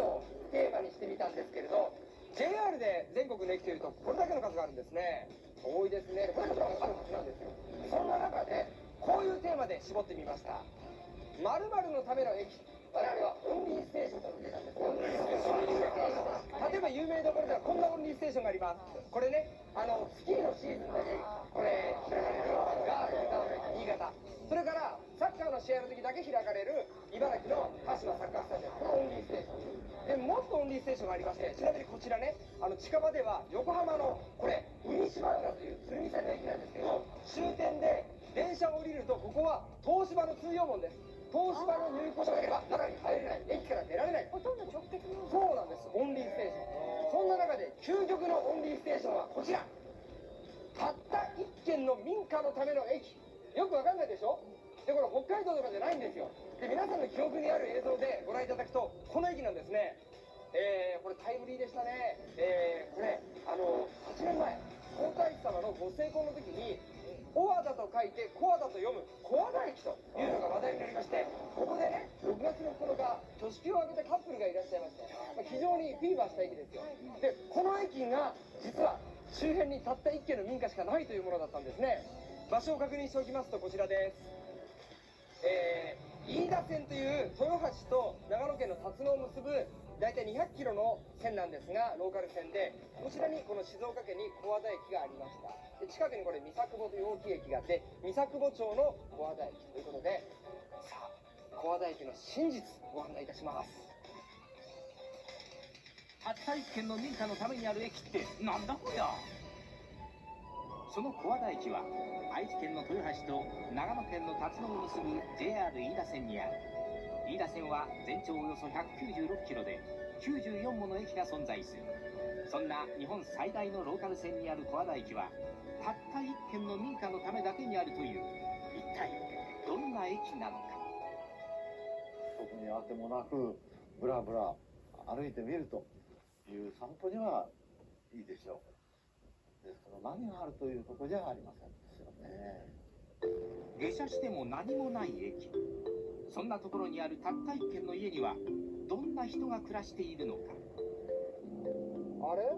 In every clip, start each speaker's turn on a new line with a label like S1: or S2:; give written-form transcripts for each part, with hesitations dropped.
S1: をテーマにしてみたんですけれど、 JR で全国の駅というとこれだけの数があるんですね。多いですね。これもちろんあるはずなんですよ。そんな中でこういうテーマで絞ってみました。〇〇のための駅。我々はオンリーステーションと呼んでたんです。例えば有名どころではこんなオンリーステーションがあります。これね、スキーのシーズンだけこれ開かれるガール新潟。それからサッカーの試合の時だけ開かれる茨城の鹿島サッカースタジアム。これオンリーステーションで、もっとオンリーステーションがありまして、ちなみにこちらね、近場では横浜のこれ海島浦という鶴見線の駅なんですけど、終点で電車を降りるとここは東芝の通用門です。東芝の入庫者がいれば中に入れない、駅から出られない。
S2: ほとんど直結の。
S1: そうなんです、オンリーステーション。そんな中で究極のオンリーステーションはこちら。たった一軒の民家のための駅。よくわかんないでしょ。でこれ北海道とかじゃないんですよ。で皆さんの記憶にある映像でご覧いただくとこの駅なんですね。これタイムリーでしたね。これ8年前皇太子様のご成婚の時に小和田と書いて小和田と読む小和田駅というのが話題になりまして、ここでね6月の9日挙式を挙げたカップルがいらっしゃいまして、非常にフィーバーした駅ですよ。でこの駅が実は周辺にたった1軒の民家しかないというものだったんですね。場所を確認しておきますとこちらです。飯田線という豊橋と長野県の辰野を結ぶ大体200キロの線なんですが、ローカル線でこちらにこの静岡県に小和田駅がありました。で近くにこれ三佐久保という大きい駅があって、三佐久保町の小和田駅ということで、さあ小和田駅の真実ご案内いたします。
S3: たった一軒の民家のためにある駅ってなんだこりゃ。その小和田駅は愛知県の豊橋と長野県の辰野を結ぶ JR 飯田線にある。飯田線は全長およそ196キロで94もの駅が存在する。そんな日本最大のローカル線にある小和田駅はたった一軒の民家のためだけにあるという。一体どんな駅なのか。
S4: 特にあてもなくブラブラ歩いてみるという散歩にはいいでしょう。ですから何があるということじゃありませんですよね。
S3: 下車しても何もない駅。そんなところにあるたった一軒の家にはどんな人が暮らしているのか。
S1: あれ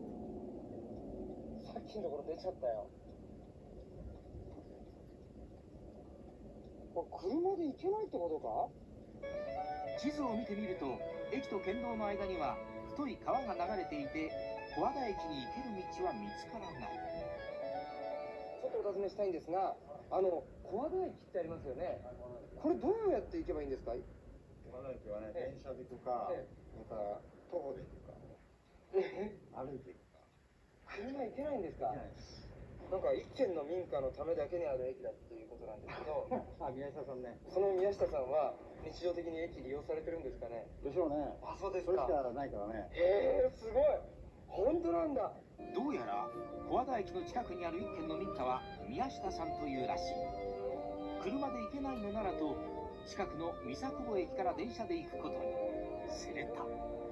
S1: さっきのところ出ちゃったよ。これ車で行けないってことか。
S3: 地図を見てみると駅と県道の間には太い川が流れていて、小和田駅に行ける道は見つからない。
S1: ちょっとお尋ねしたいんですが、小和田駅ってありますよね。これどうやって行けばいいんですか。
S4: 小和田駅はね、電車で行くか、また徒歩で行くか、歩いて行くか。
S1: 車行けないんですか。なんか一軒の民家のためだけにある駅だということなんですけど
S4: 宮下さんね。
S1: その宮下さんは日常的に駅利用されてるんですかね。
S4: でしょうね。
S1: あ、そうです
S4: それし
S1: か。
S4: かないからね。
S1: へえ、すごい。本当なんだ。
S3: どうやら小和田駅の近くにある一軒の民家は宮下さんというらしい。車で行けないのならと近くの三佐久保駅から電車で行くことに。すると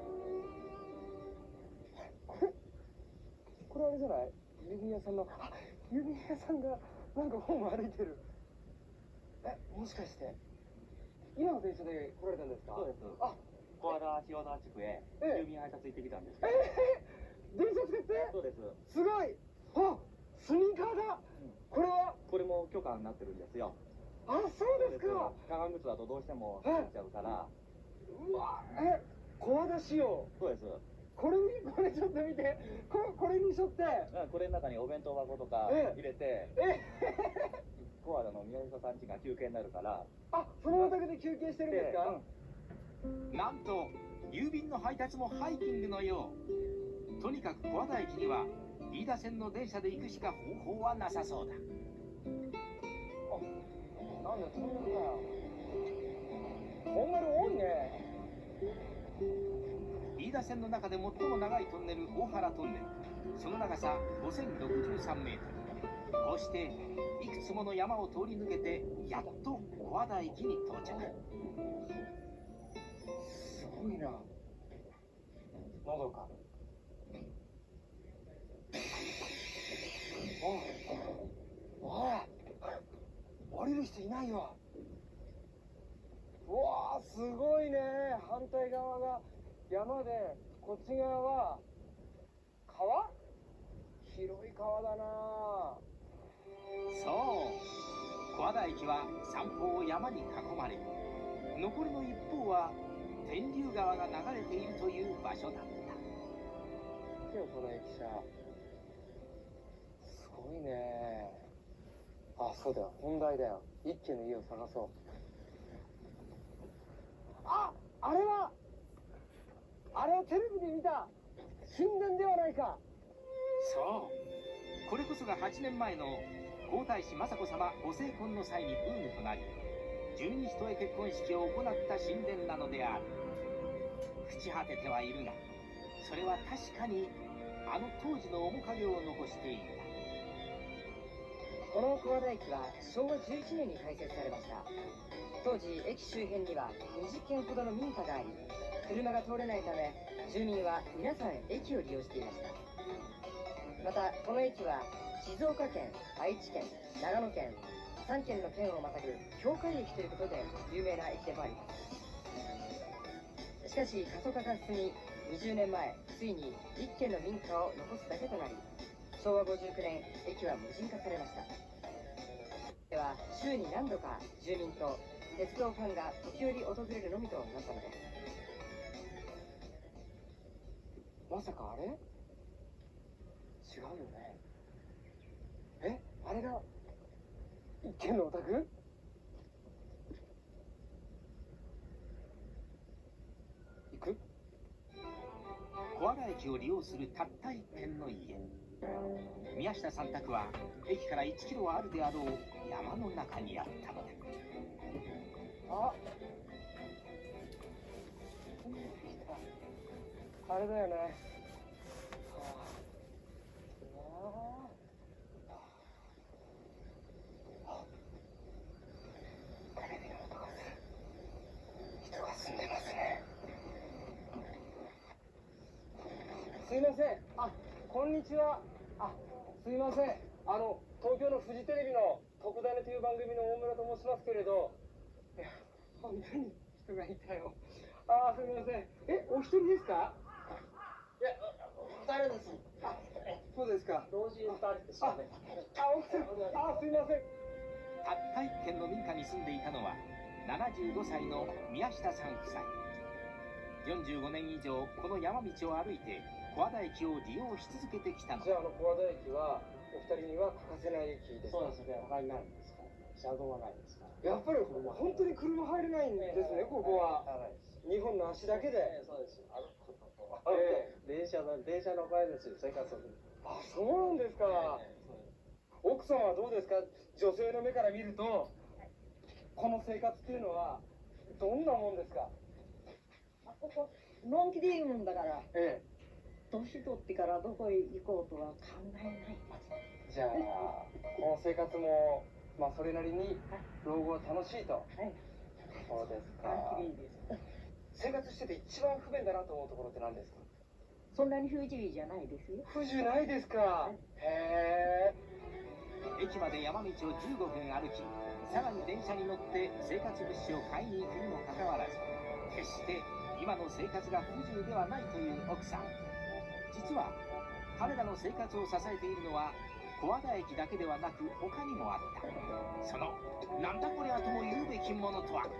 S1: これあれじゃない。郵便屋さんの、郵便屋さんがなんか本を歩いてる。もしかして今の電車で来られたんですか。
S5: そうです。
S1: あ、
S5: 小和田塩沢地区へ郵便配達行ってきたんですけど。
S1: 電車使って。
S5: そうです。
S1: すごい。あ、スニーカーだ。これは
S5: これも許可になってるんですよ。
S1: あ、そうですか。
S5: 長靴だとどうしても滑っちゃうから。
S1: うわ、小和田仕様。
S5: そうです。
S1: これちょっと見て。これにしょって。
S5: これの中にお弁当箱とか入れて、小和田の宮下さん家が休憩になるから。
S1: あ、そのお宅で休憩してるんですか。
S3: なんと郵便の配達もハイキングのよう。とにかく小和田駅には飯田線の電車で行くしか方法はなさそうだ。
S1: なんだ、トンネルかよ。トンネル多いね。
S3: 飯田線の中で最も長いトンネル、大原トンネル。その長さ5063メートル。こうしていくつもの山を通り抜けてやっと小和田駅に到着。
S1: すごいな。のどか。おい、降りる人いないよ。うわー、すごいね。反対側が山で、こっち側は川？広い川だな。
S3: そう小和田駅は三方を山に囲まれ、残りの一方は天竜川が流れているという場所だった。
S1: 見てよこの駅舎、すごいね。あ、そうだよ、本題だよ。一軒の家を探そう。あれはテレビで見た神殿ではないか。
S3: そうこれこそが8年前の皇太子雅子さまご成婚の際にブームとなり、十二人へ結婚式を行った神殿なのである。朽ち果ててはいるが、それは確かにあの当時の面影を残していた。
S2: この小和田駅は昭和11年に開設されました。当時駅周辺には20軒ほどの民家があり、車が通れないため住民は皆さん駅を利用していました。またこの駅は静岡県、愛知県、長野県3県の県をまたぐ境界駅ということで有名な駅でもあります。しかし過疎化が進み、20年前ついに1軒の民家を残すだけとなり、昭和59年駅は無人化されました。では週に何度か住民と鉄道ファンが時折訪れるのみとなったのです。
S1: まさかあれ？違うよね。あれが一軒のお宅？行く？
S3: 小和田駅を利用するたった一軒の家。宮下さん宅は駅から1キロあるであろう山の中にあったので、
S1: あれだよね。テレビの音がする。人が住んでますね。すいません。こんにちは。すいません。東京のフジテレビの特ダネという番組の大村と申しますけれど、いや、本当に人がいたよ。すみません。お一人ですか？いや、二人です。そうですか。同時に二人ですよね。すみません。
S3: たった一軒の民家に住んでいたのは75歳の宮下さん夫妻。45年以上この山道を歩いて小和田駅を利用し続けてきたの。
S1: じゃあ小和田駅はお二人には欠かせない駅ですか？
S5: そうですね、他にないんですから。車道はないですから。
S1: やっぱり本当に車入れないんですね、ここは。2本の足だけで。
S5: そうです。歩くことと。電車の前ですよ、生活を。
S1: そうなんですか。奥様はどうですか？女性の目から見るとこの生活っていうのはどんなもんですか？
S2: ここのんきでいいもんだから、
S1: 年
S2: 取ってからどこへ行こうとは考えない。
S1: じゃあこの生活もそれなりに老後は楽しいと。そうですか。生活してて一番不便だなと思うところって何ですか？
S2: そんなに不自由じゃないですよ。
S1: 不自由ないですか？へえ。
S3: 駅まで山道を15分歩き、さらに電車に乗って生活物資を買いに行くにもかかわらず、決して今の生活が不自由ではないという奥さん。実は彼らの生活を支えているのは小和田駅だけではなく他にもあった。そのなんだこりゃとも言うべきものとは。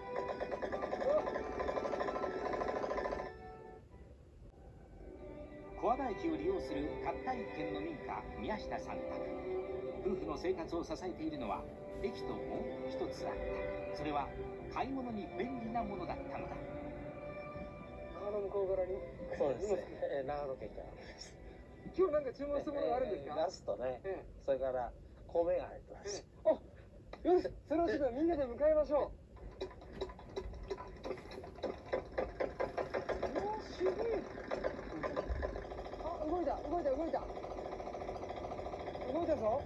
S3: 小和田駅を利用するたった一軒の民家宮下さん宅。夫婦の生活を支えているのは駅ともう一つあった。それは買い物に便利なものだったのだ。
S1: 川の向こう側に。
S5: そうですね。長野県から。
S1: 今日なんか注文したものがあるんですか？
S5: ナスとね、それから米が入ってます。
S1: よし、それをちょっとみんなで向かいましょう。すげえ。動いたぞ。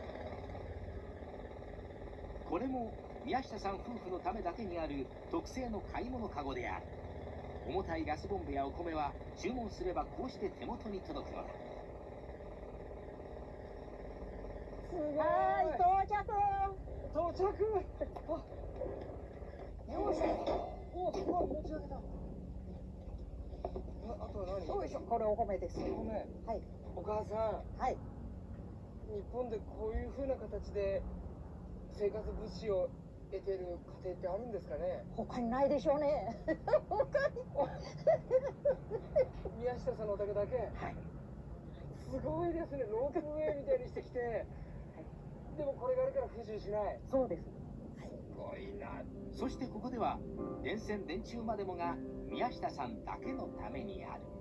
S3: これも宮下さん夫婦のためだけにある特製の買い物かごである。重たいガスボンベやお米は注文すればこうして手元に届くのだ。
S2: すごい。到着。
S1: よし。持ち上げた。 とは何？
S6: よいしょ、これお米です。
S1: お米。
S6: はい。
S1: お母さん、
S6: はい。
S1: 日本でこういう風な形で生活物資を得てる家庭ってあるんですかね？
S6: 他にないでしょうね。他に。
S1: 宮下さんのお宅だけ？はい。すごいですね。ロープウェイみたいにしてきて。でもこれがあるから不自由しない。
S6: そうです。
S1: すごいな。
S3: そしてここでは電線電柱までもが宮下さんだけのためにある。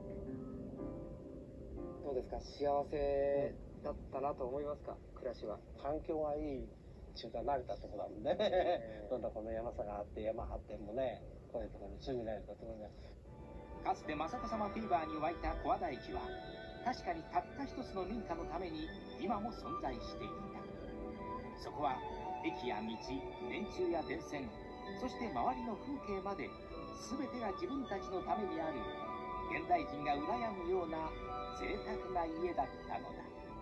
S1: どうですか？幸せだったなと思いますか？暮らしは。
S7: 環境がいい中華慣れたところなんで、どんどんこの山差があって山発展もね、こういうところに住み慣れたところで。
S3: かつて雅子さまフィーバーに沸いた小和田駅は確かにたった一つの民家のために今も存在していた。そこは駅や道、電柱や電線、そして周りの風景まで全てが自分たちのためにある現代人が羨むような贅沢な家だったのだ。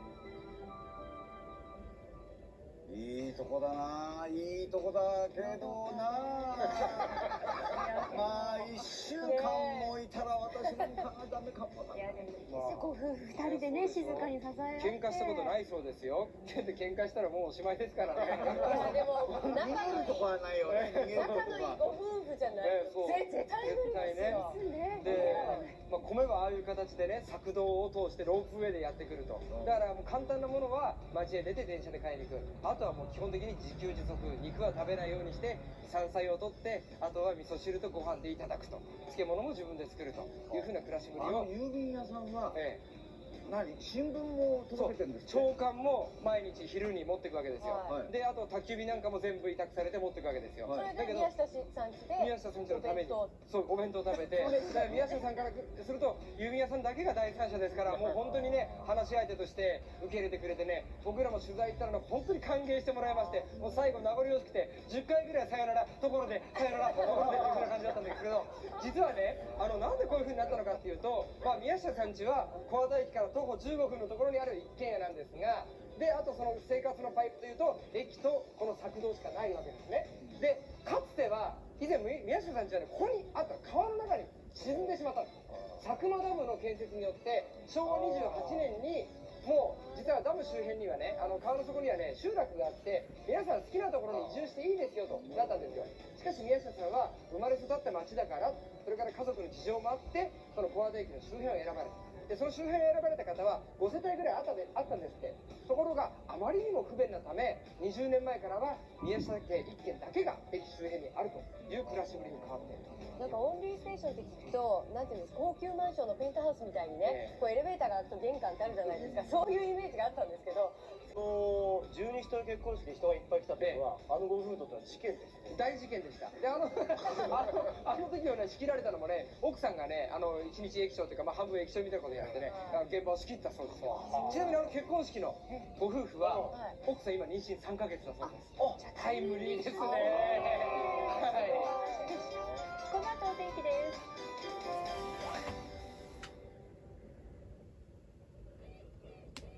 S4: いいとこだな、いいとこだけどな。まあ1週間もいたら私なんかがダメかもな。
S8: ご夫婦2人でね、静かに支え合って
S1: 喧嘩したことないそうですよ。喧嘩したらもうおしまいですからね。
S9: でも仲
S4: 逃げ
S9: のいい
S4: るとこはないよね。逃げるとこが。
S9: ご夫婦じゃないと
S1: そう
S9: 絶対無理ですよ。
S1: で、米はああいう形でね、索道を通してロープウェイでやってくると。だからもう簡単なものは街へ出て電車で買いに行く。あとはもう基本的に自給自足、肉は食べないようにして山菜を取って、あとは味噌汁とご飯でいただくと。漬物も自分で作るというふうな暮らしぶりを。
S4: 郵便屋さんは、
S1: え
S4: 何、新聞も届けてるんですか？
S1: 朝刊も毎日昼に持っていくわけですよ。
S4: はい
S1: で、あと宅急便なんかも全部委託されて持っていくわけですよ。
S9: それ
S1: だけど
S9: で宮下さん家で
S1: 宮下さんちのために
S9: お弁
S1: そうお弁当食べて、だから宮下さんからすると郵便屋さんだけが第三者ですから、もう本当にね話し相手として受け入れてくれてね、僕らも取材行ったらね本当に歓迎してもらいまして、もう最後名残惜しくて10回ぐらいさよならところでさよならところでっていう風な感じだったんですけど、実はねなんでこういう風になったのかっていうと、宮下さんちは小和田駅から徒歩15分のところにある一軒家なんですが、であとその生活のパイプというと駅とこの索道しかないわけですね。でかつては以前宮下さんちはね、ここにあった川の中に沈んでしまったんです。佐久間ダムの建設によって昭和28年にもう実はダム周辺にはね、川の底にはね集落があって、皆さん好きなところに移住していいですよとなったんですよ。しかし宮下さんは生まれ育った町だから、それから家族の事情もあってその小和田駅の周辺を選ばれた。でその周辺を選ばれた方は5世帯ぐらいあったんですって。ところがあまりにも不便なため、20年前からは宮下家1軒だけが駅周辺にあるという暮らしぶりに変わっていると。
S9: なんかオンリーステーションって聞くと、なんていうんですか、高級マンションのペントハウスみたいにね、こうエレベーターがあると玄関ってあるじゃないですか。そういうイメージがあったんですけど、
S7: 十二人結婚式で人がいっぱい来たっていうのは、ご夫婦にとっては事件ですね。
S1: 大事件でした。であの時をね仕切られたのもね、奥さんがね一日液晶というか、半分液晶みたいなことやってね、現場を仕切ったそうです。ちなみに結婚式のご夫婦は、奥さん今妊娠3ヶ月だそうです。タイムリーですね。